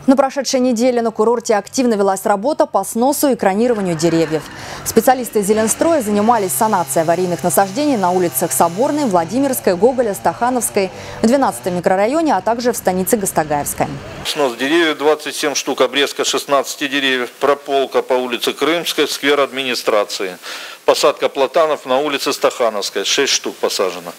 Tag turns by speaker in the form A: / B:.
A: На прошедшей неделе на курорте активно велась работа по сносу и экранированию деревьев. Специалисты Зеленстроя занимались санацией аварийных насаждений на улицах Соборной, Владимирской, Гоголя, Стахановской, в 12-м микрорайоне, а также в станице Гастогайевской.
B: Снос деревьев 27 штук, обрезка 16 деревьев, прополка по улице Крымской, сквер администрации. Посадка платанов на улице Стахановской, 6 штук посажено.